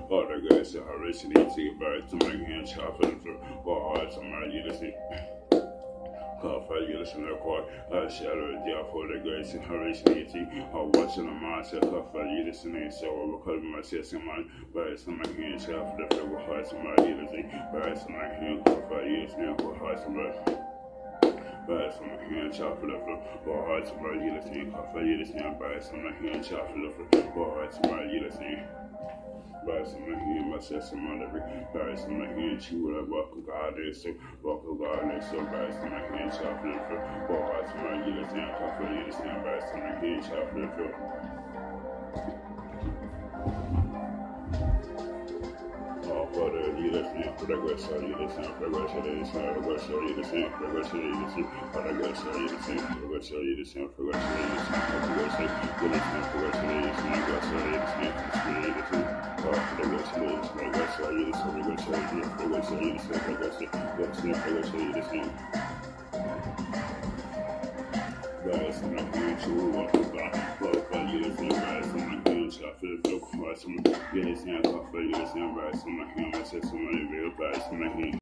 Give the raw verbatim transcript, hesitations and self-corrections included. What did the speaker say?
All the guys are originally to get back to my hand chopping for hard somebody you listen. Call for you listen to the court. I shadow the deal for the guys in originality. I'm watching the mindset. Call for you listening. So I'm recording myself someone. But it's on my hand chopping for hard somebody you listen. But it's on my hand. Call for you listening for hard somebody. But it's on my hand chopping for hard somebody you listening. Call for you listening. But it's on my hand chopping for hard somebody you listening. By some of him, I said some other by some of him, she would have walked God is so walk of God is so by some of him, chopping for boy, some of you is now coffee, you stand by some of him, chopping for. Oh, for the leaders now, for the good show, you listen, for the good show, you listen, for the good show, you listen, for the good show, you listen, for the good show, you listen, for the good show, you listen, for the good show, you listen, for the good show, you listen, for the good show, you listen, for the good show, you listen, for the good show, Oh, for the good show, for the good show, you listen, for the good show, for the good show, you listen, for the good show, for the good show, you listen. Guys, I'm not going to walk about, but you listen, guys, I'm not going to feel the course, I'm going to listen, for you listen, guys, I'm not going to say so many real guys, I'm not going